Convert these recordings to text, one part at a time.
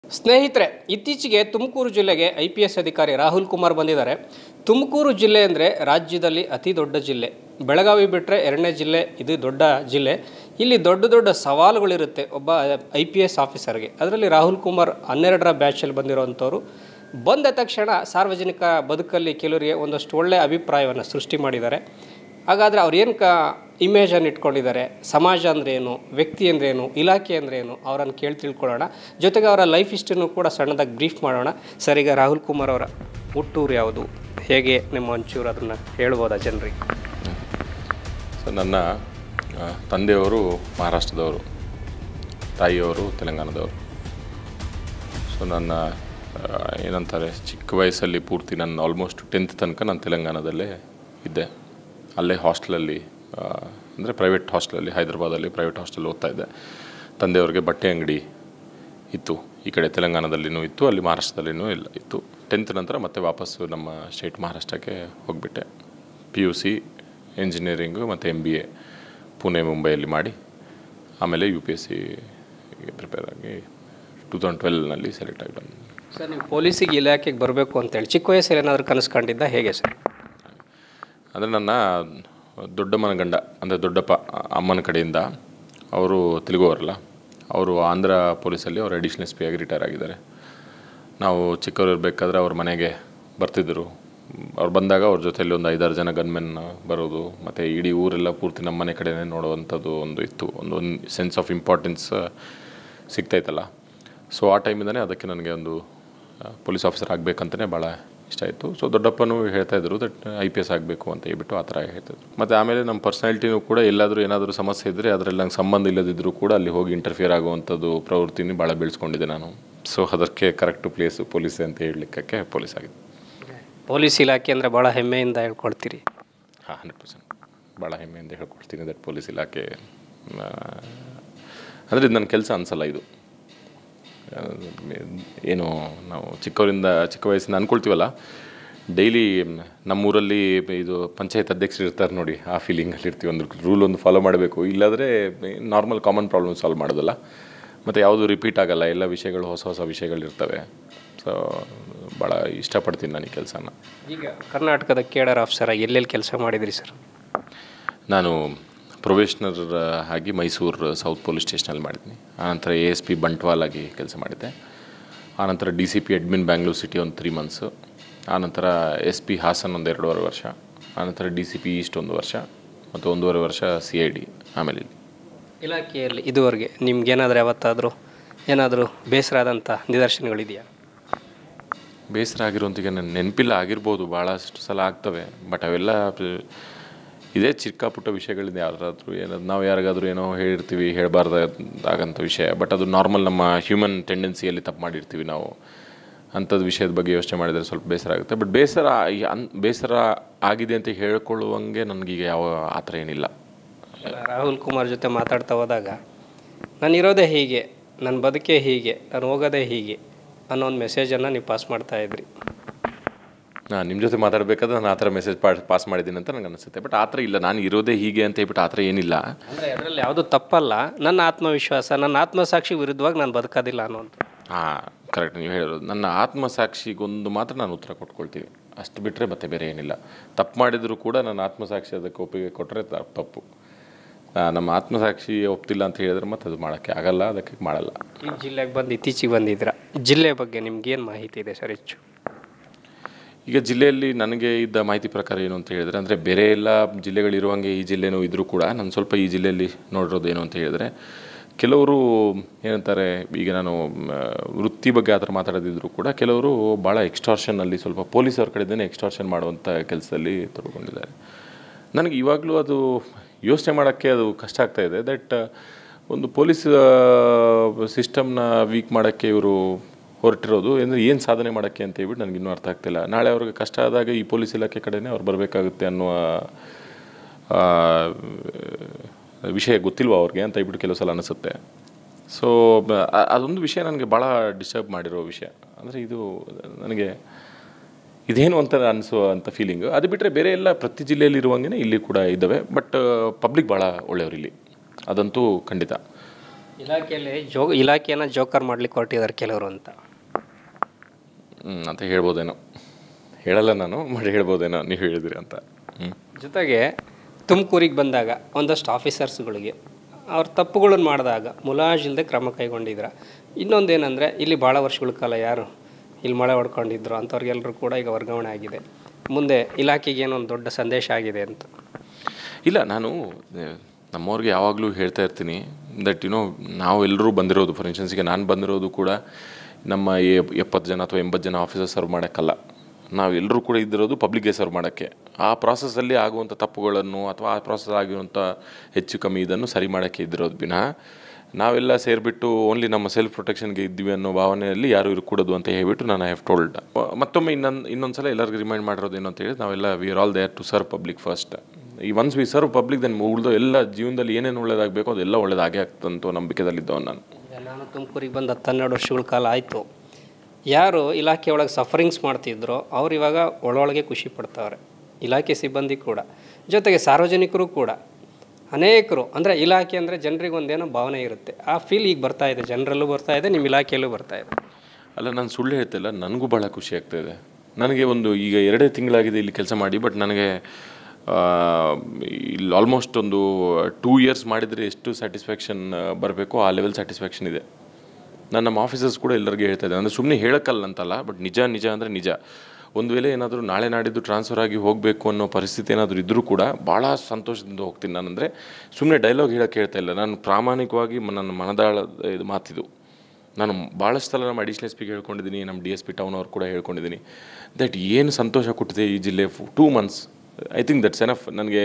ಸ್ನೇಹಿತರೆ, ಇತ್ತೀಚೆಗೆ ತುಮಕೂರು ಜಿಲ್ಲೆಗೆ IPS ಅಧಿಕಾರಿ ರಾಹುಲ್ ಕುಮಾರ್ ಬಂದಿದ್ದಾರೆ. ತುಮಕೂರು ಜಿಲ್ಲೆ ಅಂದರೆ ರಾಜ್ಯದಲ್ಲಿ ಅತಿ ದೊಡ್ಡ ಜಿಲ್ಲೆ. ಬೆಳಗಾವಿ ಬಿಟ್ಟರೆ ಎರಡನೇ ಜಿಲ್ಲೆ, ಇದು ದೊಡ್ಡ ಜಿಲ್ಲೆ. ಇಲ್ಲಿ ದೊಡ್ಡ ದೊಡ್ಡ ಸವಾಲುಗಳಿರುತ್ತೆ ಒಬ್ಬ IPS ಆಫೀಸರ್ಗೆ. ಅದರಲ್ಲಿ ರಾಹುಲ್ ಕುಮಾರ್ 12ರ ಬ್ಯಾಚಲ್ಲಿ ಬಂದಿರೋವಂಥವ್ರು. ಬಂದ ತಕ್ಷಣ ಸಾರ್ವಜನಿಕ ಬದುಕಲ್ಲಿ ಕೆಲವರಿಗೆ ಒಂದಷ್ಟು ಒಳ್ಳೆಯ ಅಭಿಪ್ರಾಯವನ್ನು ಸೃಷ್ಟಿ ಮಾಡಿದ್ದಾರೆ. ಹಾಗಾದರೆ ಅವ್ರು ಏನು ಇಮೇಜನ್ನು ಇಟ್ಕೊಂಡಿದ್ದಾರೆ, ಸಮಾಜ ಅಂದ್ರೇನು, ವ್ಯಕ್ತಿ ಅಂದ್ರೇನು, ಇಲಾಖೆ ಅಂದ್ರೇನು, ಅವರನ್ನು ಕೇಳಿ ತಿಳ್ಕೊಳ್ಳೋಣ. ಜೊತೆಗೆ ಅವರ ಲೈಫ್ ಹಿಸ್ಟ್ರಿನೂ ಕೂಡ ಸಣ್ಣದಾಗಿ ಬ್ರೀಫ್ ಮಾಡೋಣ. ಸರ್, ಈಗ ರಾಹುಲ್ ಕುಮಾರ್ ಅವರ ಹುಟ್ಟೂರು ಯಾವುದು, ಹೇಗೆ ನಿಮ್ಮ ಒಂಚೂರು ಅದನ್ನು ಹೇಳ್ಬೋದಾ ಜನರಿಗೆ? ಸೊ ನನ್ನ ತಂದೆಯವರು ಮಹಾರಾಷ್ಟ್ರದವರು, ತಾಯಿಯವರು ತೆಲಂಗಾಣದವರು. ಸೊ ನನ್ನ ಏನಂತಾರೆ, ಚಿಕ್ಕ ವಯಸ್ಸಲ್ಲಿ ಪೂರ್ತಿ ನನ್ನ ಆಲ್ಮೋಸ್ಟ್ 10th ತನಕ ನಾನು ತೆಲಂಗಾಣದಲ್ಲೇ ಇದ್ದೆ. ಅಲ್ಲೇ ಹಾಸ್ಟೆಲಲ್ಲಿ, ಅಂದರೆ ಪ್ರೈವೇಟ್ ಹಾಸ್ಟೆಲಲ್ಲಿ, ಹೈದರಾಬಾದಲ್ಲಿ ಪ್ರೈವೇಟ್ ಹಾಸ್ಟೆಲ್ ಓದ್ತಾ ಇದ್ದೆ. ತಂದೆಯವ್ರಿಗೆ ಬಟ್ಟೆ ಅಂಗಡಿ ಇತ್ತು, ಈ ಕಡೆ ತೆಲಂಗಾಣದಲ್ಲಿನೂ ಇತ್ತು, ಅಲ್ಲಿ ಮಹಾರಾಷ್ಟ್ರದಲ್ಲಿನೂ ಎಲ್ಲ ಇತ್ತು. 10th ನಂತರ ಮತ್ತೆ ವಾಪಸ್ಸು ನಮ್ಮ ಸ್ಟೇಟ್ ಮಹಾರಾಷ್ಟ್ರಕ್ಕೆ ಹೋಗಿಬಿಟ್ಟೆ. PUC ಇಂಜಿನಿಯರಿಂಗು ಮತ್ತು MBA ಪುಣೆ ಮುಂಬೈಯಲ್ಲಿ ಮಾಡಿ ಆಮೇಲೆ UPSC ಪ್ರಿಪೇರ್ ಆಗಿ 2012ನಲ್ಲಿ ಸೆಲೆಕ್ಟ್ ಆಗಿ ಬಂದೆ. ಸರ್, ನೀವು ಪೊಲೀಸಿಗೆ ಇಲಾಖೆಗೆ ಬರಬೇಕು ಅಂತೇಳಿ ಚಿಕ್ಕ ವಯಸ್ಸಲ್ಲಿ ಏನಾದರೂ ಕನಸು ಕಂಡಿದ್ದ, ಹೇಗೆ ಸರ್? ಅಂದರೆ ನನ್ನ ದೊಡ್ಡಮ್ಮನ ಗಂಡ, ಅಂದರೆ ದೊಡ್ಡಪ್ಪ ಅಮ್ಮನ ಕಡೆಯಿಂದ, ಅವರು ತೆಲುಗುವರಲ್ಲ, ಅವರು ಆಂಧ್ರ ಪೊಲೀಸಲ್ಲಿ ಅವರು ಅಡಿಷನಲ್ SP ಆಗಿ ರಿಟೈರ್ ಆಗಿದ್ದಾರೆ. ನಾವು ಚಿಕ್ಕವರು ಇರಬೇಕಾದ್ರೆ ಅವ್ರ ಮನೆಗೆ ಬರ್ತಿದ್ದರು. ಅವ್ರು ಬಂದಾಗ ಅವ್ರ ಜೊತೆಯಲ್ಲಿ ಒಂದು 5-6 ಜನ ಗನ್ಮೆನ್ ಬರೋದು, ಮತ್ತು ಇಡೀ ಊರೆಲ್ಲ ಪೂರ್ತಿ ನಮ್ಮ ಮನೆ ಕಡೆನೇ ನೋಡುವಂಥದ್ದು ಒಂದು ಇತ್ತು. ಒಂದು ಸೆನ್ಸ್ ಆಫ್ ಇಂಪಾರ್ಟೆನ್ಸ್ ಸಿಗ್ತಾಯಿತ್ತಲ್ಲ. ಸೊ ಆ ಟೈಮಿಂದನೇ ಅದಕ್ಕೆ ನನಗೆ ಒಂದು ಪೊಲೀಸ್ ಆಫೀಸರ್ ಆಗಬೇಕಂತಲೇ ಭಾಳ ಇಷ್ಟ ಆಯಿತು. ಸೊ ದೊಡ್ಡಪ್ಪನೂ ಹೇಳ್ತಾಯಿದ್ರು ದಟ್ IPS ಆಗಬೇಕು ಅಂತ ಹೇಳ್ಬಿಟ್ಟು ಆ ಥರ ಹೇಳ್ತಾಯಿದ್ರು. ಮತ್ತು ಆಮೇಲೆ ನಮ್ಮ ಪರ್ಸ್ನಾಲಿಟಿನೂ ಕೂಡ ಎಲ್ಲಾದರೂ ಏನಾದರೂ ಸಮಸ್ಯೆ ಇದ್ದರೆ ಅದರಲ್ಲಿ ನಂಗೆ ಸಂಬಂಧ ಇಲ್ಲದಿದ್ದರೂ ಕೂಡ ಅಲ್ಲಿ ಹೋಗಿ ಇಂಟರ್ಫಿಯರ್ ಆಗುವಂಥದ್ದು ಪ್ರವೃತ್ತಿನೇ ಭಾಳ ಬೆಳೆಸ್ಕೊಂಡಿದ್ದೆ ನಾನು. ಸೊ ಅದಕ್ಕೆ ಕರೆಕ್ಟು ಪ್ಲೇಸು ಪೊಲೀಸ್ ಅಂತ ಹೇಳಲಿಕ್ಕೆ ಪೊಲೀಸ್ ಆಗಿದೆ. ಪೊಲೀಸ್ ಇಲಾಖೆ ಅಂದರೆ ಭಾಳ ಹೆಮ್ಮೆಯಿಂದ ಹೇಳ್ಕೊಳ್ತೀರಿ? ಹಾಂ, 100% ಭಾಳ ಹೆಮ್ಮೆಯಿಂದ ಹೇಳ್ಕೊಳ್ತೀನಿ ದಟ್ ಪೊಲೀಸ್ ಇಲಾಖೆ ಅಂದರೆ ಇದು ನನ್ನ ಕೆಲಸ ಅನಿಸಲ್ಲ. ಇದು ಏನು ನಾವು ಚಿಕ್ಕ ವಯಸ್ಸಿಂದ ಅಂದ್ಕೊಳ್ತೀವಲ್ಲ, ಡೈಲಿ ನಮ್ಮೂರಲ್ಲಿ ಇದು ಪಂಚಾಯತ್ ಅಧ್ಯಕ್ಷರು ಇರ್ತಾರೆ ನೋಡಿ, ಆ ಫೀಲಿಂಗಲ್ಲಿ ಇರ್ತೀವಿ. ಒಂದು ರೂಲ್ ಒಂದು ಫಾಲೋ ಮಾಡಬೇಕು, ಇಲ್ಲಾಂದರೆ ನಾರ್ಮಲ್ ಕಾಮನ್ ಪ್ರಾಬ್ಲಮ್ ಸಾಲ್ವ್ ಮಾಡೋದಲ್ಲ. ಮತ್ತು ಯಾವುದು ರಿಪೀಟ್ ಆಗೋಲ್ಲ, ಎಲ್ಲ ವಿಷಯಗಳು ಹೊಸ ವಿಷಯಗಳಿರ್ತವೆ. ಸೊ ಭಾಳ ಇಷ್ಟಪಡ್ತೀನಿ ನಾನು ಈ ಕೆಲಸನ. ಈಗ ಕರ್ನಾಟಕದ ಕೇಡರ್ ಆಫೀಸರ್ ಎಲ್ಲೆಲ್ಲಿ ಕೆಲಸ ಮಾಡಿದ್ರಿ ಸರ್? ನಾನು ಪ್ರೊಬೇಷನರ್ ಆಗಿ ಮೈಸೂರು ಸೌತ್ ಪೊಲೀಸ್ ಸ್ಟೇಷನಲ್ಲಿ ಮಾಡಿದ್ದೀನಿ. ಆನಂತರ ASP ಬಂಟ್ವಾಲ್ ಆಗಿ ಕೆಲಸ ಮಾಡಿದ್ದೆ. ಆನಂತರ DCP ಅಡ್ಮಿನ್ ಬ್ಯಾಂಗ್ಳೂರು ಸಿಟಿ ಒಂದು 3 ಮಂತ್ಸು. ಆನಂತರ SP ಹಾಸನ್ ಒಂದು 2.5 ವರ್ಷ. ಆನಂತರ DCP ಈಸ್ಟ್ 1 ವರ್ಷ ಮತ್ತು 1.5 ವರ್ಷ CID. ಆಮೇಲೆ ಇಲಾಖೆಯಲ್ಲಿ ಇದುವರೆಗೆ ನಿಮ್ಗೇನಾದರೂ ಯಾವತ್ತಾದರೂ ಏನಾದರೂ ಬೇಸರ ಆದಂಥ ನಿದರ್ಶನಗಳಿದೆಯಾ? ಬೇಸರ ಆಗಿರುವಂತಿಗೆ ನನ್ನ ನೆನಪಿಲ್ಲ, ಆಗಿರ್ಬೋದು, ಭಾಳಷ್ಟು ಸಲ ಆಗ್ತವೆ. ಬಟ್ ಅವೆಲ್ಲ ಇದೇ ಚಿಕ್ಕ ಪುಟ್ಟ ವಿಷಯಗಳಿಂದ ಯಾರಾದರೂ ನಾವು ಯಾರಿಗಾದ್ರೂ ಏನೋ ಹೇಳಿರ್ತೀವಿ, ಹೇಳಬಾರ್ದಾಗಂಥ ವಿಷಯ. ಬಟ್ ಅದು ನಾರ್ಮಲ್, ನಮ್ಮ ಹ್ಯೂಮನ್ ಟೆಂಡೆನ್ಸಿಯಲ್ಲಿ ತಪ್ಪು ಮಾಡಿರ್ತೀವಿ ನಾವು. ಅಂಥದ್ದು ವಿಷಯದ ಬಗ್ಗೆ ಯೋಚನೆ ಮಾಡಿದರೆ ಸ್ವಲ್ಪ ಬೇಸರ ಆಗುತ್ತೆ. ಬಟ್ ಬೇಸರ ಆಗಿದೆ ಅಂತ ಹೇಳ್ಕೊಳ್ಳುವಂಗೆ ನನಗೀಗ ಯಾವ ಆ ಥರ ಏನಿಲ್ಲ. ರಾಹುಲ್ ಕುಮಾರ್ ಜೊತೆ ಮಾತಾಡ್ತಾ ಹೋದಾಗ ನಾನಿರೋದೇ ಹೀಗೆ, ನನ್ನ ಬದುಕೇ ಹೀಗೆ, ನಾನು ಹೋಗೋದೇ ಹೀಗೆ ಅನ್ನೋ ಒಂದು ಮೆಸೇಜನ್ನು ನೀವು ಪಾಸ್ ಮಾಡ್ತಾಯಿದ್ರಿ. ನಾನು ನಿಮ್ಮ ಜೊತೆ ಮಾತಾಡಬೇಕಾದ್ರೆ ನಾನು ಆ ಥರ ಮೆಸೇಜ್ ಪಾಸ್ ಮಾಡಿದ್ದೀನಿ ಅಂತ ನನಗೆ ಅನಿಸುತ್ತೆ. ಬಟ್ ಆ ಥರ ಇಲ್ಲ, ನಾನು ಇರೋದೇ ಹೀಗೆ ಅಂತ ಹೇಳ್ಬಿಟ್ಟು ಆ ಥರ ಏನಿಲ್ಲ. ಅಂದರೆ ಅದರಲ್ಲಿ ಯಾವುದೂ ತಪ್ಪಲ್ಲ. ನನ್ನ ಆತ್ಮವಿಶ್ವಾಸ, ನನ್ನ ಆತ್ಮಸಾಕ್ಷಿ ವಿರುದ್ಧವಾಗಿ ನಾನು ಬದುಕೋದಿಲ್ಲ ಅನ್ನೋದು. ಹಾಂ, ಕರೆಕ್ಟ್ ನೀವು ಹೇಳಿರೋದು. ನನ್ನ ಆತ್ಮಸಾಕ್ಷಿಗೊಂದು ಮಾತ್ರ ನಾನು ಉತ್ತರ ಕೊಟ್ಕೊಳ್ತೀನಿ, ಅಷ್ಟು ಬಿಟ್ಟರೆ ಮತ್ತೆ ಬೇರೆ ಏನಿಲ್ಲ. ತಪ್ಪು ಮಾಡಿದರೂ ಕೂಡ ನನ್ನ ಆತ್ಮಸಾಕ್ಷಿ ಅದಕ್ಕೆ ಒಪ್ಪಿಗೆ ಕೊಟ್ಟರೆ ತಪ್ಪು. ನಮ್ಮ ಆತ್ಮಸಾಕ್ಷಿ ಒಪ್ತಿಲ್ಲ ಅಂತ ಹೇಳಿದ್ರೆ ಮತ್ತೆ ಅದು ಮಾಡೋಕ್ಕೆ ಆಗಲ್ಲ, ಅದಕ್ಕೆ ಮಾಡಲ್ಲ. ಈ ಜಿಲ್ಲೆಗೆ ಬಂದು ಇತ್ತೀಚೆಗೆ ಬಂದಿದ್ದೀರಾ, ಜಿಲ್ಲೆ ಬಗ್ಗೆ ನಿಮ್ಗೇನು ಮಾಹಿತಿ ಇದೆ ಸರ್ ಹೆಚ್ಚು? ಈಗ ಜಿಲ್ಲೆಯಲ್ಲಿ ನನಗೆ ಇದ್ದ ಮಾಹಿತಿ ಪ್ರಕಾರ ಏನು ಅಂತ ಹೇಳಿದರೆ, ಅಂದರೆ ಬೇರೆ ಎಲ್ಲ ಜಿಲ್ಲೆಗಳಿರುವಂಗೆ ಈ ಜಿಲ್ಲೆನೂ ಇದ್ದರೂ ಕೂಡ ನಾನು ಸ್ವಲ್ಪ ಈ ಜಿಲ್ಲೆಯಲ್ಲಿ ನೋಡಿರೋದು ಏನು ಅಂತ ಹೇಳಿದರೆ, ಕೆಲವರು ಏನಂತಾರೆ, ಈಗ ನಾನು ವೃತ್ತಿ ಬಗ್ಗೆ ಆ ಥರ ಮಾತಾಡೋದಿದ್ರು ಕೂಡ ಕೆಲವರು ಭಾಳ ಎಕ್ಸ್ಟಾರ್ಷನ್ನಲ್ಲಿ, ಸ್ವಲ್ಪ ಪೊಲೀಸವ್ರ ಕಡೆದೇ ಎಕ್ಸ್ಟಾರ್ಷನ್ ಮಾಡುವಂಥ ಕೆಲಸದಲ್ಲಿ ತೊಡ್ಕೊಂಡಿದ್ದಾರೆ. ನನಗೆ ಇವಾಗಲೂ ಅದು ಯೋಚನೆ ಮಾಡೋಕ್ಕೆ ಅದು ಕಷ್ಟ ಆಗ್ತಾಯಿದೆ. ದಟ್ ಒಂದು ಪೊಲೀಸ್ ಸಿಸ್ಟಮ್ನ ವೀಕ್ ಮಾಡೋಕ್ಕೆ ಇವರು ಹೊರಟಿರೋದು ಅಂದರೆ ಏನು ಸಾಧನೆ ಮಾಡೋಕ್ಕೆ ಅಂತ ಹೇಳ್ಬಿಟ್ಟು ನನಗಿನ್ನೂ ಅರ್ಥ ಆಗ್ತಿಲ್ಲ. ನಾಳೆ ಅವ್ರಿಗೆ ಕಷ್ಟ ಆದಾಗ ಈ ಪೊಲೀಸ್ ಇಲಾಖೆ ಕಡೆನೇ ಅವ್ರು ಬರಬೇಕಾಗುತ್ತೆ ಅನ್ನುವ ವಿಷಯ ಗೊತ್ತಿಲ್ವ ಅವ್ರಿಗೆ ಅಂತ ಹೇಳ್ಬಿಟ್ಟು ಕೆಲವು ಸಲ ಅನಿಸುತ್ತೆ. ಸೊ ಅದೊಂದು ವಿಷಯ ನನಗೆ ಭಾಳ ಡಿಸ್ಟರ್ಬ್ ಮಾಡಿರೋ ವಿಷಯ. ಅಂದರೆ ಇದು ನನಗೆ ಇದೇನು ಅಂತ ಅನಿಸುವಂಥ ಫೀಲಿಂಗು. ಅದು ಬಿಟ್ಟರೆ ಬೇರೆ ಎಲ್ಲ ಪ್ರತಿ ಜಿಲ್ಲೆಯಲ್ಲಿ ಇರುವಂಗೆ ಇಲ್ಲಿ ಕೂಡ ಇದ್ದಾವೆ. ಬಟ್ ಪಬ್ಲಿಕ್ ಭಾಳ ಒಳ್ಳೆಯವರು ಇಲ್ಲಿ, ಅದಂತೂ ಖಂಡಿತ. ಇಲಾಖೆಯಲ್ಲಿ ಇಲಾಖೆಯನ್ನು ಜೋಕರ್ ಮಾಡಲಿಕ್ಕೆ ಹೊರಟಿದ್ದಾರೆ ಕೆಲವರು ಅಂತ ಅಂತ ಹೇಳ್ಬೋದೇನೋ, ಹೇಳಲ್ಲ ನಾನು, ಬಟ್ ಹೇಳ್ಬೋದೇನೋ ನೀವು ಹೇಳಿದ್ರಿ ಅಂತ. ಜೊತೆಗೆ ತುಮಕೂರಿಗೆ ಬಂದಾಗ ಒಂದಷ್ಟು ಆಫೀಸರ್ಸ್ಗಳಿಗೆ ಅವ್ರ ತಪ್ಪುಗಳನ್ನು ಮಾಡಿದಾಗ ಮುಲಾಜಿಲ್ಲದೆ ಕ್ರಮ ಕೈಗೊಂಡಿದ್ರ. ಇನ್ನೊಂದೇನೆಂದರೆ ಇಲ್ಲಿ ಭಾಳ ವರ್ಷಗಳ ಕಾಲ ಯಾರು ಇಲ್ಲಿ ಮಳೆ ಹೊಡ್ಕೊಂಡಿದ್ರು ಅಂಥವ್ರಿಗೆಲ್ಲರೂ ಕೂಡ ಈಗ ವರ್ಗಾವಣೆ ಆಗಿದೆ. ಮುಂದೆ ಇಲಾಖೆಗೆ ಏನೋ ಒಂದು ದೊಡ್ಡ ಸಂದೇಶ ಆಗಿದೆ ಅಂತ. ಇಲ್ಲ, ನಾನು ನಮ್ಮವ್ರಿಗೆ ಯಾವಾಗಲೂ ಹೇಳ್ತಾ ಇರ್ತೀನಿ ದಟ್ ನಾವು ಎಲ್ಲರೂ ಬಂದಿರೋದು, ಫಾರ್ ಇನ್ಸ್ಟೆನ್ಸ್ ಈಗ ನಾನು ಬಂದಿರೋದು ಕೂಡ ನಮ್ಮ 70 ಜನ ಅಥವಾ 80 ಜನ ಆಫೀಸರ್ ಸರ್ವ್ ಮಾಡೋಕ್ಕಲ್ಲ. ನಾವು ಎಲ್ಲರೂ ಕೂಡ ಇದ್ದಿರೋದು ಪಬ್ಲಿಕ್ಗೆ ಸರ್ವ್ ಮಾಡೋಕ್ಕೆ. ಆ ಪ್ರಾಸೆಸ್ಸಲ್ಲಿ ಆಗುವಂಥ ತಪ್ಪುಗಳನ್ನು ಅಥವಾ ಆ ಪ್ರಾಸೆಸ್ ಆಗಿರುವಂಥ ಹೆಚ್ಚು ಕಮ್ಮಿ ಇದನ್ನು ಸರಿ ಮಾಡೋಕ್ಕೆ ಇದ್ದಿರೋದು ವಿನಃ ನಾವೆಲ್ಲ ಸೇರಿಬಿಟ್ಟು ಓನ್ಲಿ ನಮ್ಮ ಸೆಲ್ಫ್ ಪ್ರೊಟೆಕ್ಷನ್ಗೆ ಇದ್ದೀವಿ ಅನ್ನೋ ಭಾವನೆಯಲ್ಲಿ ಯಾರು ಇರಕೂಡದು ಅಂತ ಹೇಳ್ಬಿಟ್ಟು ನಾನು ಹ್ಯಾವ್ ಟೋಲ್ಡ್. ಮತ್ತೊಮ್ಮೆ ಇನ್ನೊಂದು ಸಲ ಎಲ್ಲರಿಗೂ ರಿಮೈಂಡ್ ಮಾಡಿರೋದು ಏನು ಅಂತ ಹೇಳಿ, ನಾವೆಲ್ಲ we are all there to serve public first. ಈ once we serve public then ಉಳಿದು ಎಲ್ಲ ಜೀವನದಲ್ಲಿ ಏನೇನು ಒಳ್ಳೇದಾಗಬೇಕು ಅದೆಲ್ಲ ಒಳ್ಳೇದಾಗೇ ಆಗ್ತಂತ ನಂಬಿಕೆದಲ್ಲಿದ್ದವನು ನಾನು. ನಾನು ತುಮಕೂರಿಗೆ ಬಂದು 10-12 ವರ್ಷಗಳ ಕಾಲ ಆಯಿತು. ಯಾರು ಇಲಾಖೆ ಒಳಗೆ ಸಫರಿಂಗ್ಸ್ ಮಾಡ್ತಿದ್ರೋ ಅವ್ರು ಇವಾಗ ಒಳೊಳಗೆ ಖುಷಿ ಪಡ್ತಾವ್ರೆ, ಇಲಾಖೆ ಸಿಬ್ಬಂದಿ ಕೂಡ, ಜೊತೆಗೆ ಸಾರ್ವಜನಿಕರು ಕೂಡ. ಅನೇಕರು ಅಂದರೆ ಇಲಾಖೆ ಅಂದರೆ ಜನರಿಗೆ ಒಂದೇನೋ ಭಾವನೆ ಇರುತ್ತೆ, ಆ ಫೀಲ್ ಈಗ ಬರ್ತಾಯಿದೆ, ಜನರಲ್ಲೂ ಬರ್ತಾಯಿದೆ, ನಿಮ್ಮ ಇಲಾಖೆಯಲ್ಲೂ ಬರ್ತಾಯಿದೆ. ಅಲ್ಲ, ನಾನು ಸುಳ್ಳು ಹೇಳ್ತಿಲ್ಲ, ನನಗೂ ಭಾಳ ಖುಷಿ ಆಗ್ತಾಯಿದೆ. ನನಗೆ ಈಗ 2 ತಿಂಗಳಾಗಿದೆ ಇಲ್ಲಿ ಕೆಲಸ ಮಾಡಿ, ಬಟ್ ನನಗೆ ಇಲ್ಲಿ ಆಲ್ಮೋಸ್ಟ್ ಒಂದು 2 ಇಯರ್ಸ್ ಮಾಡಿದರೆ ಎಷ್ಟು ಸ್ಯಾಟಿಸ್ಫ್ಯಾಕ್ಷನ್ ಬರಬೇಕು ಆ ಲೆವೆಲ್ ಸ್ಯಾಟಿಸ್ಫ್ಯಾಕ್ಷನ್ ಇದೆ. ನಾನು ನಮ್ಮ ಆಫೀಸರ್ಸ್ ಕೂಡ ಎಲ್ಲರಿಗೂ ಹೇಳ್ತಾ ಇದ್ದೆ, ಅಂದರೆ ಸುಮ್ಮನೆ ಹೇಳೋಕ್ಕಲ್ಲ ಅಂತಲ್ಲ, ಬಟ್ ನಿಜ ಅಂದರೆ ನಿಜ. ಒಂದು ವೇಳೆ ಏನಾದರೂ ನಾಳೆ ನಾಡಿದ್ದು ಟ್ರಾನ್ಸ್ಫರ್ ಆಗಿ ಹೋಗಬೇಕು ಅನ್ನೋ ಪರಿಸ್ಥಿತಿ ಏನಾದರೂ ಇದ್ದರೂ ಕೂಡ ಭಾಳ ಸಂತೋಷದಿಂದ ಹೋಗ್ತೀನಿ. ನಾನಂದರೆ ಸುಮ್ಮನೆ ಡೈಲಾಗ್ ಹೇಳೋಕ್ಕೆ ಹೇಳ್ತಾ ಇಲ್ಲ, ನಾನು ಪ್ರಾಮಾಣಿಕವಾಗಿ ನನ್ನ ಮನದಾಳ ಇದು ಮಾತಿದು. ನಾನು ಭಾಳಷ್ಟು ಸಲ ನಮ್ಮ ಅಡಿಷನಲ್ ಎಸ್ ಪಿಗೆ ಹೇಳ್ಕೊಂಡಿದ್ದೀನಿ, ನಮ್ಮ DSP ಟೌನ್ ಅವ್ರು ಕೂಡ ಹೇಳ್ಕೊಂಡಿದ್ದೀನಿ ದಟ್ ಏನು ಸಂತೋಷ ಕೊಟ್ಟಿದೆ ಈ ಜಿಲ್ಲೆ 2 months. I think that's enough. ನನಗೆ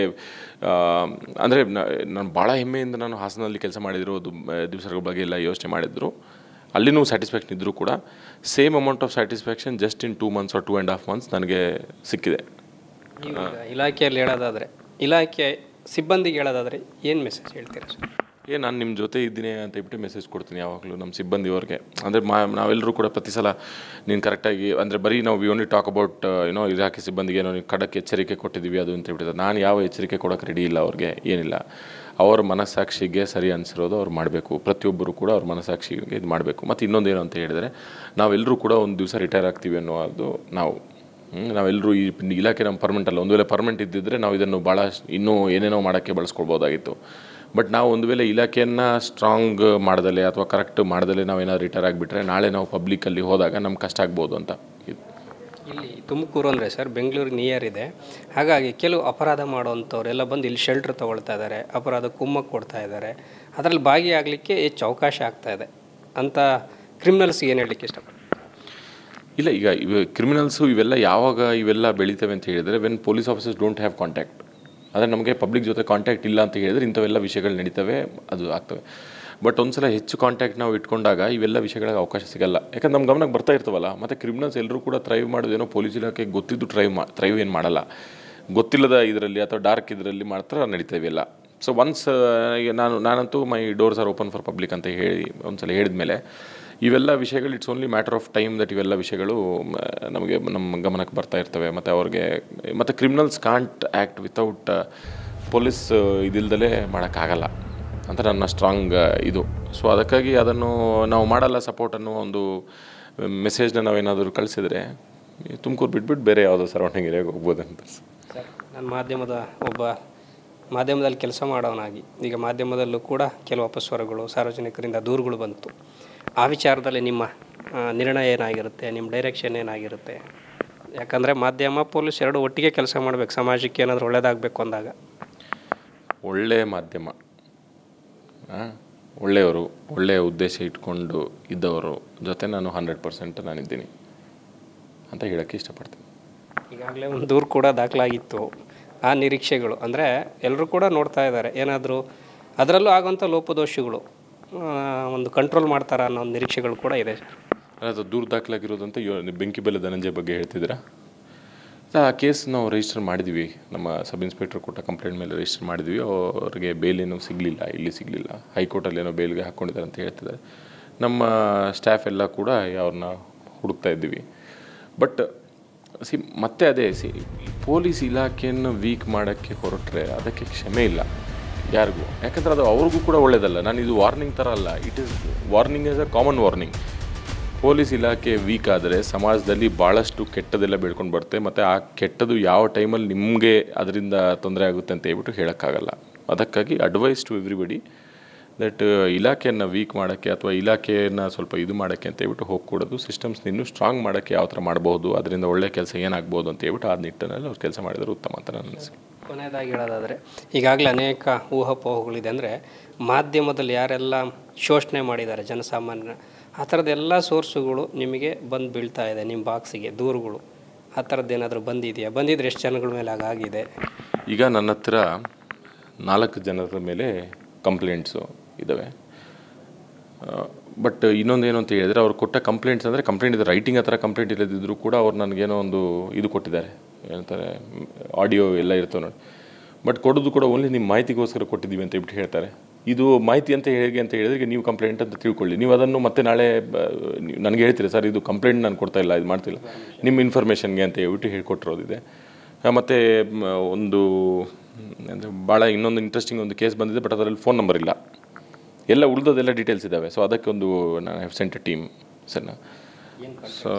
ಅಂದರೆ ನಾನು ಭಾಳ ಹೆಮ್ಮೆಯಿಂದ ನಾನು ಹಾಸನಲ್ಲಿ ಕೆಲಸ ಮಾಡಿರೋದು ದಿವಸಗಳ ಬಗ್ಗೆ ಎಲ್ಲ ಯೋಚನೆ ಮಾಡಿದ್ರು, ಅಲ್ಲಿನೂ ಸ್ಯಾಟಿಸ್ಫ್ಯಾಕ್ಷನ್ ಇದ್ದರೂ ಕೂಡ same amount of satisfaction just in 2 months or 2.5 months ನನಗೆ ಸಿಕ್ಕಿದೆ. ಇಲಾಖೆಯಲ್ಲಿ ಹೇಳೋದಾದರೆ, ಇಲಾಖೆ ಸಿಬ್ಬಂದಿಗೆ ಹೇಳೋದಾದರೆ ಏನು ಮೆಸೇಜ್ ಹೇಳ್ತೀರಾ ಸರ್? ನಾನು ನಿಮ್ಮ ಜೊತೆ ಇದ್ದೀನಿ ಅಂತ ಹೇಳ್ಬಿಟ್ಟು ಮೆಸೇಜ್ ಕೊಡ್ತೀನಿ ಯಾವಾಗಲೂ ನಮ್ಮ ಸಿಬ್ಬಂದಿಯವ್ರಿಗೆ. ಅಂದರೆ ನಾವೆಲ್ಲರೂ ಕೂಡ ಪ್ರತಿ ಸಲ ನೀನು ಕರೆಕ್ಟಾಗಿ, ಅಂದರೆ ಬರೀ ನಾವು ವಿ ಓನ್ಲಿ ಟಾಕ್ ಅಬೌಟ್ ಇಲಾಖೆ ಸಿಬ್ಬಂದಿಗೆ ಏನೋ ಖಡಕ್ ಎಚ್ಚರಿಕೆ ಕೊಟ್ಟಿದ್ದೀವಿ ಅದು ಅಂತ ಹೇಳ್ಬಿಟ್ಟು, ನಾನು ಯಾವ ಎಚ್ಚರಿಕೆ ಕೊಡೋಕ್ಕೆ ರೆಡಿ ಇಲ್ಲ ಅವ್ರಿಗೆ, ಏನಿಲ್ಲ. ಅವ್ರ ಮನಸ್ಸಾಕ್ಷಿಗೆ ಸರಿ ಅನಿಸಿರೋದು ಅವ್ರು ಮಾಡಬೇಕು. ಪ್ರತಿಯೊಬ್ಬರು ಕೂಡ ಅವ್ರ ಮನಸ್ಸಾಕ್ಷಿಗೆ ಇದು ಮಾಡಬೇಕು. ಮತ್ತು ಇನ್ನೊಂದೇನು ಅಂತ ಹೇಳಿದರೆ, ನಾವೆಲ್ಲರೂ ಕೂಡ ಒಂದು ದಿವಸ ರಿಟೈರ್ ಆಗ್ತೀವಿ ಅನ್ನೋದು ನಾವೆಲ್ಲರೂ ಈ ಇಲಾಖೆ ನಮ್ಮ ಪರ್ಮನೆಂಟ್ ಅಲ್ಲ. ಒಂದು ವೇಳೆ ಪರ್ಮನೆಂಟ್ ಇದ್ದಿದ್ದರೆ ನಾವು ಇದನ್ನು ಭಾಳ ಇನ್ನೂ ಏನೇನೋ ಮಾಡೋಕ್ಕೆ ಬಳಸ್ಕೊಳ್ಬೋದಾಗಿತ್ತು. ಬಟ್ ನಾವು ಒಂದು ವೇಳೆ ಇಲಾಖೆಯನ್ನು ಸ್ಟ್ರಾಂಗ್ ಮಾಡ್ದಲೆ ಅಥವಾ ಕರೆಕ್ಟ್ ಮಾಡ್ದಲೆ ನಾವೇನಾದ್ರು ರಿಟೈರ್ ಆಗಿಬಿಟ್ರೆ ನಾಳೆ ನಾವು ಪಬ್ಲಿಕ್ಕಲ್ಲಿ ಹೋದಾಗ ನಮ್ಗೆ ಕಷ್ಟ ಆಗ್ಬೋದು ಅಂತ. ಇಲ್ಲಿ ತುಮಕೂರು ಅಂದರೆ ಸರ್ ಬೆಂಗಳೂರಿಗೆ ನಿಯರ್ ಇದೆ, ಹಾಗಾಗಿ ಕೆಲವು ಅಪರಾಧ ಮಾಡೋವಂಥವ್ರೆಲ್ಲ ಬಂದು ಇಲ್ಲಿ ಶೆಲ್ಟ್ರ್ ತೊಗೊಳ್ತಾ ಇದ್ದಾರೆ, ಅಪರಾಧ ಕುಮ್ಮಕ್ಕೆ ಕೊಡ್ತಾ ಇದ್ದಾರೆ, ಅದರಲ್ಲಿ ಭಾಗಿಯಾಗಲಿಕ್ಕೆ ಹೆಚ್ಚು ಅವಕಾಶ ಆಗ್ತಾ ಇದೆ ಅಂತ ಕ್ರಿಮಿನಲ್ಸ್ಗೆ ಏನು ಹೇಳಲಿಕ್ಕೆ ಇಷ್ಟಪಡ್ತೀನಿ? ಇಲ್ಲ, ಈಗ ಕ್ರಿಮಿನಲ್ಸು ಇವೆಲ್ಲ ಬೆಳೀತವೆ ಅಂತ ಹೇಳಿದರೆ when police officers don't have contact. ಆದರೆ ನಮಗೆ ಪಬ್ಲಿಕ್ ಜೊತೆ ಕಾಂಟ್ಯಾಕ್ಟ್ ಇಲ್ಲ ಅಂತ ಹೇಳಿದರೆ ಇಂಥವೆಲ್ಲ ವಿಷಯಗಳು ನಡೀತವೆ, ಅದು ಆಗ್ತವೆ. ಬಟ್ ಒಂದು ಸಲ ಹೆಚ್ಚು ಕಾಂಟ್ಯಾಕ್ಟ್ ನಾವು ಇಟ್ಕೊಂಡಾಗ ಇವೆಲ್ಲ ವಿಷಯಗಳಿಗೆ ಅವಕಾಶ ಸಿಗಲ್ಲ. ಯಾಕಂದ್ರೆ ನಮ್ಮ ಗಮನಕ್ಕೆ ಬರ್ತಾ ಇರ್ತವಲ್ಲ. ಮತ್ತು ಕ್ರಿಮಿನಲ್ಸ್ ಎಲ್ಲರೂ ಕೂಡ ಥ್ರೈವ್ ಮಾಡೋದೇನೋ ಪೊಲೀಸ್ ಇಲಾಖೆಗೆ ಗೊತ್ತಿದ್ದು ಥ್ರೈವ್ ಏನು ಮಾಡಲ್ಲ, ಗೊತ್ತಿಲ್ಲದ ಇದರಲ್ಲಿ ಅಥವಾ ಡಾರ್ಕ್ ಇದರಲ್ಲಿ ಮಾತ್ರ ನಡೀತವೆ ಎಲ್ಲ. ಸೊ ಒನ್ಸ್ ನಾನಂತೂ my doors are open for public ಅಂತ ಹೇಳಿ ಒಂದು ಸಲ ಹೇಳಿದ ಮೇಲೆ ಇವೆಲ್ಲ ವಿಷಯಗಳು it's only matter of time that ಇವೆಲ್ಲ ವಿಷಯಗಳು ನಮ್ಮ ಗಮನಕ್ಕೆ ಬರ್ತಾ ಇರ್ತವೆ. ಮತ್ತು criminals can't act without police ಇದಿಲ್ದಲೇ ಮಾಡೋಕ್ಕಾಗಲ್ಲ ಅಂತ ನನ್ನ ಸ್ಟ್ರಾಂಗ್ ಇದು. ಸೊ ಅದಕ್ಕಾಗಿ ಅದನ್ನು ನಾವು ಮಾಡಲ್ಲ ಸಪೋರ್ಟ್ ಅನ್ನೋ ಒಂದು ಮೆಸೇಜ್ನ ನಾವೇನಾದರೂ ಕಳಿಸಿದರೆ ತುಮಕೂರು ಬಿಟ್ಬಿಟ್ಟು ಬೇರೆ ಯಾವುದೋ ಸರೌಂಡಿಂಗ್ ಏರಿಯಾಗೆ ಹೋಗ್ಬೋದಂತ. ಸರ್, ನಾನು ಮಾಧ್ಯಮದಲ್ಲಿ ಕೆಲಸ ಮಾಡೋನಾಗಿ ಈಗ ಮಾಧ್ಯಮದಲ್ಲೂ ಕೂಡ ಕೆಲವು ಅಪಸ್ವರಗಳು, ಸಾರ್ವಜನಿಕರಿಂದ ದೂರುಗಳು ಬಂತು. ಆ ವಿಚಾರದಲ್ಲಿ ನಿಮ್ಮ ನಿರ್ಣಯ ಏನಾಗಿರುತ್ತೆ, ನಿಮ್ಮ ಡೈರೆಕ್ಷನ್ ಏನಾಗಿರುತ್ತೆ? ಯಾಕಂದರೆ ಮಾಧ್ಯಮ ಪೊಲೀಸ್ ಎರಡು ಒಟ್ಟಿಗೆ ಕೆಲಸ ಮಾಡಬೇಕು, ಸಮಾಜಕ್ಕೆ ಏನಾದರೂ ಒಳ್ಳೆಯದಾಗಬೇಕು ಅಂದಾಗ. ಒಳ್ಳೆಯ ಮಾಧ್ಯಮ, ಒಳ್ಳೆಯವರು, ಒಳ್ಳೆಯ ಉದ್ದೇಶ ಇಟ್ಕೊಂಡು ಇದ್ದವರು ಜೊತೆ ನಾನು 100% ನಾನಿದ್ದೀನಿ ಅಂತ ಹೇಳೋಕ್ಕೆ ಇಷ್ಟಪಡ್ತೀನಿ. ಈಗಾಗಲೇ ಒಂದು ದೂರು ಕೂಡ ದಾಖಲಾಗಿತ್ತು. ಆ ನಿರೀಕ್ಷೆಗಳು ಅಂದರೆ ಎಲ್ಲರೂ ಕೂಡ ನೋಡ್ತಾ ಇದ್ದಾರೆ, ಏನಾದರೂ ಅದರಲ್ಲೂ ಆಗೋಂಥ ಲೋಪದೋಷಗಳು ಒಂದು ಕಂಟ್ರೋಲ್ ಮಾಡ್ತಾರ ಅನ್ನೋ ಒಂದು ನಿರೀಕ್ಷೆಗಳು ಕೂಡ ಇದೆ. ಅದು ದೂರ ದಾಖಲಾಗಿರೋದಂತ ಬೆಂಕಿ ಬೆಲೆ ಧನಂಜಯ ಬಗ್ಗೆ ಹೇಳ್ತಿದ್ದೀರಾ? ಆ ಕೇಸ್ ನಾವು ರಿಜಿಸ್ಟರ್ ಮಾಡಿದ್ವಿ, ನಮ್ಮ ಸಬ್ ಇನ್ಸ್ಪೆಕ್ಟರ್ ಕೊಟ್ಟ ಕಂಪ್ಲೇಂಟ್ ಮೇಲೆ ರಿಜಿಸ್ಟರ್ ಮಾಡಿದ್ವಿ. ಅವ್ರಿಗೆ ಬೇಲೇನೂ ಸಿಗಲಿಲ್ಲ, ಇಲ್ಲಿ ಸಿಗಲಿಲ್ಲ, ಹೈಕೋರ್ಟಲ್ಲೇನೋ ಬೇಲ್ಗೆ ಹಾಕ್ಕೊಂಡಿದ್ದಾರೆ ಅಂತ ಹೇಳ್ತಿದ್ದಾರೆ. ನಮ್ಮ ಸ್ಟಾಫ್ ಎಲ್ಲ ಕೂಡ ಅವ್ರನ್ನ ಹುಡುಕ್ತಾ ಇದ್ದೀವಿ. ಬಟ್ ಮತ್ತೆ ಪೊಲೀಸ್ ಇಲಾಖೆಯನ್ನು ವೀಕ್ ಮಾಡೋಕ್ಕೆ ಹೊರಟ್ರೆ ಅದಕ್ಕೆ ಕ್ಷಮೆ ಇಲ್ಲ. ಯಾರಿಗೂ. ಯಾಕಂದರೆ ಅದು ಅವ್ರಿಗೂ ಕೂಡ ಒಳ್ಳೆಯದಲ್ಲ. ನಾನು ಇದು ವಾರ್ನಿಂಗ್ ಥರ ಅಲ್ಲ, it is warning as a common warning. Police ಇಲಾಖೆ ವೀಕ್ ಆದರೆ ಸಮಾಜದಲ್ಲಿ ಭಾಳಷ್ಟು ಕೆಟ್ಟದೆಲ್ಲ ಬೆಳ್ಕೊಂಡು ಬರುತ್ತೆ. ಮತ್ತು ಆ ಕೆಟ್ಟದು ಯಾವ ಟೈಮಲ್ಲಿ ನಿಮಗೆ ಅದರಿಂದ ತೊಂದರೆ ಆಗುತ್ತೆ ಅಂತ ಹೇಳ್ಬಿಟ್ಟು ಹೇಳೋಕ್ಕಾಗಲ್ಲ. ಅದಕ್ಕಾಗಿ ಅಡ್ವೈಸ್ ಟು ಎವ್ರಿಬಡಿ ದಟ್ ಇಲಾಖೆಯನ್ನು ವೀಕ್ ಮಾಡೋಕ್ಕೆ ಅಥವಾ ಇಲಾಖೆಯನ್ನು ಸ್ವಲ್ಪ ಇದು ಮಾಡೋಕ್ಕೆ ಅಂತ ಹೇಳ್ಬಿಟ್ಟು ಹೋಗ್ಕೊಡೋದು, ಸಿಸ್ಟಮ್ಸ್ನ ಇನ್ನೂ ಸ್ಟ್ರಾಂಗ್ ಮಾಡೋಕ್ಕೆ ಯಾವ ಥರ ಮಾಡ್ಬೋದು, ಅದರಿಂದ ಒಳ್ಳೆಯ ಕೆಲಸ ಏನಾಗ್ಬೋದು ಅಂತ ಹೇಳ್ಬಿಟ್ಟು ಆ ನಿಟ್ಟಿನಲ್ಲಿ ಅವ್ರು ಕೆಲಸ ಮಾಡಿದರೆ ಉತ್ತಮ ಅಂತ ನನ್ನ ಅನಿಸಿಕೆ. ಕೊನೆಯದಾಗಿ ಹೇಳೋದಾದರೆ ಈಗಾಗಲೇ ಅನೇಕ ಊಹಾಪೋಹಗಳಿದೆ. ಅಂದರೆ ಮಾಧ್ಯಮದಲ್ಲಿ ಯಾರೆಲ್ಲ ಶೋಷಣೆ ಮಾಡಿದ್ದಾರೆ ಜನಸಾಮಾನ್ಯನ, ಆ ಥರದ್ದೆಲ್ಲ ಸೋರ್ಸುಗಳು ನಿಮಗೆ ಬಂದು ಬೀಳ್ತಾ ಇದೆ ನಿಮ್ಮ ಬಾಕ್ಸಿಗೆ ದೂರುಗಳು. ಆ ಥರದ್ದು ಏನಾದರೂ ಬಂದಿದೆಯಾ? ಬಂದಿದ್ರೆ ಎಷ್ಟು ಜನಗಳ ಮೇಲೆ ಹಾಗಾಗಿದೆ? ಈಗ ನನ್ನ ಹತ್ರ 4 ಜನರ ಮೇಲೆ ಕಂಪ್ಲೇಂಟ್ಸು ಇದ್ದಾವೆ. ಬಟ್ ಇನ್ನೊಂದೇನು ಅಂತ ಹೇಳಿದರೆ, ಅವ್ರು ಕೊಟ್ಟ ಕಂಪ್ಲೇಂಟ್ಸ್ ಅಂದರೆ ಕಂಪ್ಲೇಂಟ್ ಇದೆ, ರೈಟಿಂಗ್ ಆ ಥರ ಕಂಪ್ಲೇಂಟ್ ಇಲ್ಲದಿದ್ದರೂ ಕೂಡ ಅವ್ರು ನನಗೇನೋ ಒಂದು ಇದು ಕೊಟ್ಟಿದ್ದಾರೆ, ಏನಂತಾರೆ ಆಡಿಯೋ ಎಲ್ಲ ಇರ್ತವೆ ನೋಡಿ. ಬಟ್ ಕೊಡೋದು ಕೂಡ ಓನ್ಲಿ ನಿಮ್ಮ ಮಾಹಿತಿಗೋಸ್ಕರ ಕೊಟ್ಟಿದ್ದೀವಿ ಅಂತ ಹೇಳ್ಬಿಟ್ಟು ಹೇಳ್ತಾರೆ. ಇದು ಮಾಹಿತಿ ಅಂತ ಹೇಗೆ ಅಂತ ಹೇಳಿದ್ರೆ ನೀವು ಕಂಪ್ಲೇಂಟ್ ಅಂತ ತಿಳ್ಕೊಳ್ಳಿ. ನೀವು ಅದನ್ನು ಮತ್ತೆ ನಾಳೆ ನನಗೆ ಹೇಳ್ತೀರಿ, ಸರ್ ಇದು ಕಂಪ್ಲೇಂಟ್ ನಾನು ಕೊಡ್ತಾ ಇಲ್ಲ, ಇದು ಮಾಡ್ತಿಲ್ಲ, ನಿಮ್ಮ ಇನ್ಫಾರ್ಮೇಷನ್ಗೆ ಅಂತ ಹೇಳ್ಬಿಟ್ಟು ಹೇಳ್ಕೊಟ್ಟಿರೋದಿದೆ. ಮತ್ತು ಒಂದು ಅಂದರೆ ಭಾಳ ಇನ್ನೊಂದು ಇಂಟ್ರೆಸ್ಟಿಂಗ್ ಒಂದು ಕೇಸ್ ಬಂದಿದೆ, ಬಟ್ ಅದರಲ್ಲಿ ಫೋನ್ ನಂಬರ್ ಇಲ್ಲ, ಎಲ್ಲ ಉಳಿದೋದೆಲ್ಲ ಡೀಟೇಲ್ಸ್ ಇದ್ದಾವೆ. ಸೊ ಅದಕ್ಕೆ ಒಂದು ನಾನು ಹ್ಯಾವ್ ಸೆಂಟ್ ಎ ಟೀಮ್ ಸರ್ನ. ಸೊ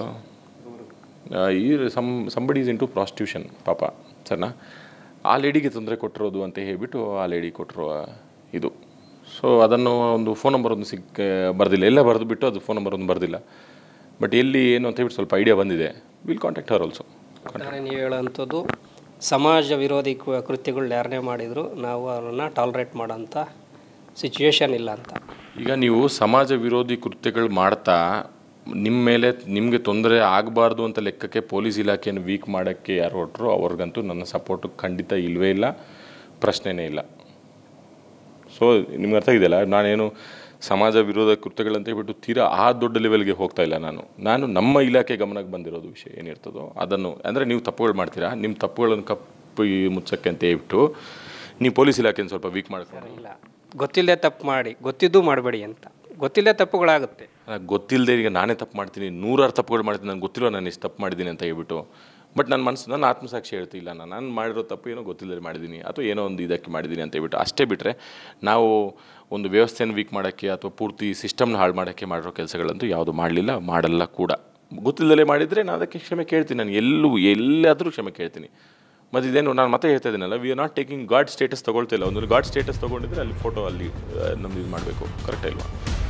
ಈ ಸಂಬಡಿ ಈಸ್ ಇಂಟು ಪ್ರಾಸ್ಟಿಟ್ಯೂಷನ್ ಪಾಪ ಸರ್ನ. ಆ ಲೇಡಿಗೆ ತೊಂದರೆ ಕೊಟ್ಟಿರೋದು ಅಂತ ಹೇಳ್ಬಿಟ್ಟು ಆ ಲೇಡಿ ಕೊಟ್ಟಿರುವ ಇದು. ಸೊ ಅದನ್ನು ಒಂದು ಫೋನ್ ನಂಬರ್ ಒಂದು ಬರೆದಿಲ್ಲ, ಎಲ್ಲ ಬರೆದು ಬಿಟ್ಟು ಅದು ಫೋನ್ ನಂಬರ್ ಒಂದು ಬರೆದಿಲ್ಲ. ಬಟ್ ಎಲ್ಲಿ ಏನು ಅಂತ ಹೇಳ್ಬಿಟ್ಟು ಸ್ವಲ್ಪ ಐಡಿಯಾ ಬಂದಿದೆ. Will contact her also. ನೀವು ಹೇಳೋಂಥದ್ದು ಸಮಾಜ ವಿರೋಧಿ ಕೃತ್ಯಗಳು ಯಾರನ್ನೇ ಮಾಡಿದರೂ ನಾವು ಅವ್ರನ್ನ ಟಾಲರೇಟ್ ಮಾಡೋಂಥ ಸಿಚುವೇಶನ್ ಇಲ್ಲ ಅಂತ. ಈಗ ನೀವು ಸಮಾಜ ವಿರೋಧಿ ಕೃತ್ಯಗಳು ಮಾಡ್ತಾ ನಿಮ್ಮ ಮೇಲೆ ನಿಮಗೆ ತೊಂದರೆ ಆಗಬಾರ್ದು ಅಂತ ಲೆಕ್ಕಕ್ಕೆ ಪೊಲೀಸ್ ಇಲಾಖೆಯನ್ನು ವೀಕ್ ಮಾಡೋಕ್ಕೆ ಯಾರು ಹೊರಟರು ಅವ್ರಿಗಂತೂ ನನ್ನ ಸಪೋರ್ಟು ಖಂಡಿತ ಇಲ್ಲವೇ ಇಲ್ಲ, ಪ್ರಶ್ನೆನೇ ಇಲ್ಲ. ಸೊ ನಿಮ್ಗೆ ಅರ್ಥ ಇದೆಯಲ್ಲ, ನಾನೇನು ಸಮಾಜ ವಿರೋಧ ಕೃತ್ಯಗಳಂತ ಹೇಳ್ಬಿಟ್ಟು ತೀರಾ ಆ ದೊಡ್ಡ ಲೆವೆಲ್ಗೆ ಹೋಗ್ತಾ ಇಲ್ಲ. ನಾನು ನಮ್ಮ ಇಲಾಖೆ ಗಮನಕ್ಕೆ ಬಂದಿರೋದು ವಿಷಯ ಏನಿರ್ತದೋ ಅದನ್ನು, ಅಂದರೆ ನೀವು ತಪ್ಪುಗಳು ಮಾಡ್ತೀರಾ, ನಿಮ್ಮ ತಪ್ಪುಗಳನ್ನು ಕಪ್ಪು ಮುಚ್ಚಕ್ಕೆ ಅಂತ ಹೇಳ್ಬಿಟ್ಟು ನೀವು ಪೊಲೀಸ್ ಇಲಾಖೆಯನ್ನು ಸ್ವಲ್ಪ ವೀಕ್ ಮಾಡ್ಕೊಂಡು ಇಲ್ಲ, ಗೊತ್ತಿಲ್ಲದೆ ತಪ್ಪು ಮಾಡಿ ಗೊತ್ತಿದ್ದು ಮಾಡಬೇಡಿ ಅಂತ. ಗೊತ್ತಿಲ್ಲದೆ ತಪ್ಪುಗಳಾಗುತ್ತೆ. ಗೊತ್ತಿಲ್ಲದೆ ಈಗ ನಾನೇ ತಪ್ಪು ಮಾಡ್ತೀನಿ, 100 ತಪ್ಪುಗಳು ಮಾಡ್ತೀನಿ, ನನಗೆ ಗೊತ್ತಿಲ್ಲ ನಾನು ಎಷ್ಟು ತಪ್ಪು ಮಾಡಿದ್ದೀನಿ ಅಂತ ಹೇಳ್ಬಿಟ್ಟು. ಬಟ್ ನನ್ನ ಮನಸ್ಸು, ನನ್ನ ಆತ್ಮಸಾಕ್ಷಿ ಹೇಳ್ತಿಲ್ಲ ನಾನು ಮಾಡಿರೋ ತಪ್ಪು ಏನೋ ಗೊತ್ತಿಲ್ಲದೆ ಮಾಡಿದ್ದೀನಿ ಅಥವಾ ಏನೋ ಒಂದು ಇದಕ್ಕೆ ಮಾಡಿದ್ದೀನಿ ಅಂತ ಹೇಳ್ಬಿಟ್ಟು. ಅಷ್ಟೇ ಬಿಟ್ಟರೆ ನಾವು ಒಂದು ವ್ಯವಸ್ಥೆಯನ್ನು ವೀಕ್ ಮಾಡೋಕ್ಕೆ ಅಥವಾ ಪೂರ್ತಿ ಸಿಸ್ಟಮ್ನ ಹಾಳು ಮಾಡೋಕ್ಕೆ ಮಾಡಿರೋ ಕೆಲಸಗಳಂತೂ ಯಾವುದು ಮಾಡಲಿಲ್ಲ, ಮಾಡಲ್ಲ ಕೂಡ. ಗೊತ್ತಿಲ್ಲದೆ ಮಾಡಿದರೆ ನಾನು ಅದಕ್ಕೆ ಕ್ಷಮೆ ಕೇಳ್ತೀನಿ, ನಾನು ಎಲ್ಲಾದರೂ ಕ್ಷಮೆ ಕೇಳ್ತೀನಿ. ಮತ್ತು ಇದೇನು ನಾನು ಮತ್ತೆ ಹೇಳ್ತಾ ಇದ್ದೀನಲ್ಲ, we are not taking god status ತೊಗೊಳ್ತಿಲ್ಲ. ಒಂದು ಗಾಡ್ ಸ್ಟೇಟಸ್ ತೊಗೊಂಡಿದ್ರೆ ಅಲ್ಲಿ ಫೋಟೋ ಅಲ್ಲಿ ನಮ್ದು ಇದು ಮಾಡಬೇಕು, ಕರೆಕ್ಟ್ ಇಲ್ವಾ?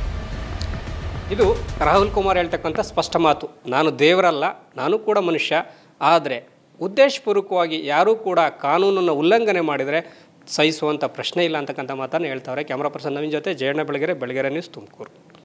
ಇದು ರಾಹುಲ್ ಕುಮಾರ್ ಹೇಳ್ತಕ್ಕಂಥ ಸ್ಪಷ್ಟ ಮಾತು. ನಾನು ದೇವರಲ್ಲ, ನಾನು ಕೂಡ ಮನುಷ್ಯ, ಆದರೆ ಉದ್ದೇಶಪೂರ್ವಕವಾಗಿ ಯಾರೂ ಕೂಡ ಕಾನೂನನ್ನು ಉಲ್ಲಂಘನೆ ಮಾಡಿದರೆ ಸಹಿಸುವಂಥ ಪ್ರಶ್ನೆ ಇಲ್ಲ ಅಂತಕ್ಕಂಥ ಮಾತನ್ನು ಹೇಳ್ತಾವ್ರೆ. ಕ್ಯಾಮ್ರಾ ಪರ್ಸನ್ ನವೀನ್ ಜೊತೆ ಜಯಣ್ಣ ಬೆಳಗೆರೆ, ಬೆಳಗೆರೆ ನ್ಯೂಸ್, ತುಮಕೂರು.